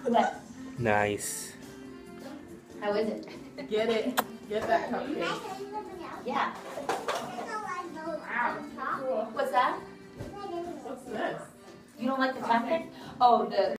What? Nice. How is it? Get it. Get that cupcake. Yeah. Cool. What's that? What's this? You don't like the chocolate? Oh, the